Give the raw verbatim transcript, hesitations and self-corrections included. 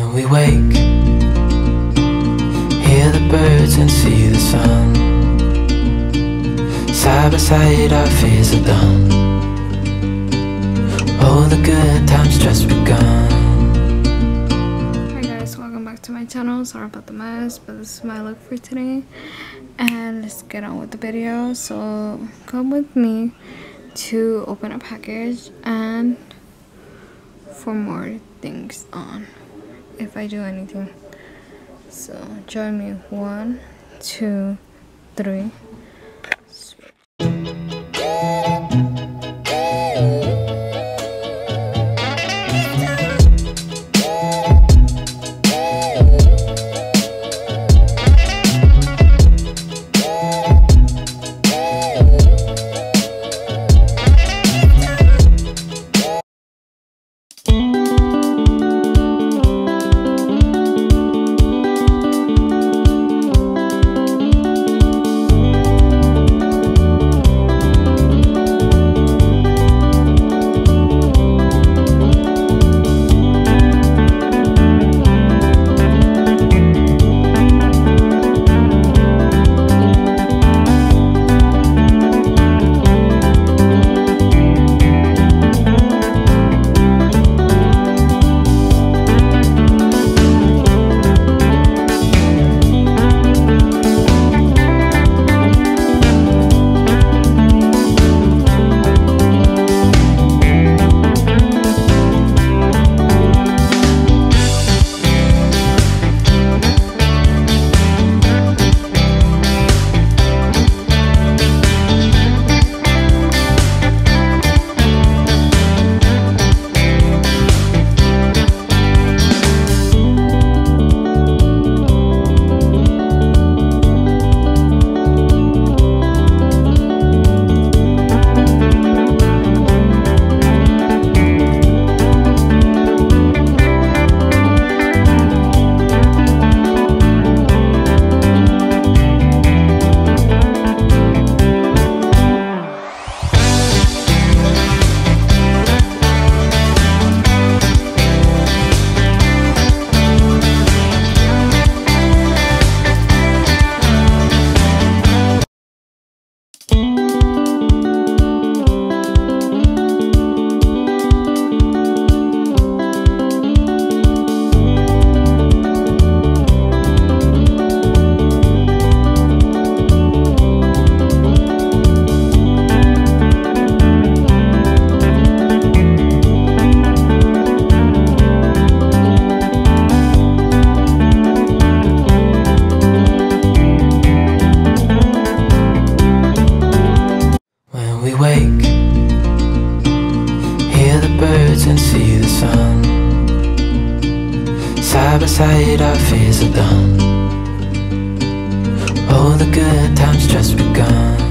When we wake, hear the birds and see the sun. Side by side our fears are done. Oh, the good times just begun. Hi guys, welcome back to my channel. Sorry about the mess, but this is my look for today. And let's get on with the video. So come with me to open a package and for more things on if I do anything. So join me. One, two, three. Switch. We wake, hear the birds and see the sun. Side by side our fears are done. Oh, the good times just begun.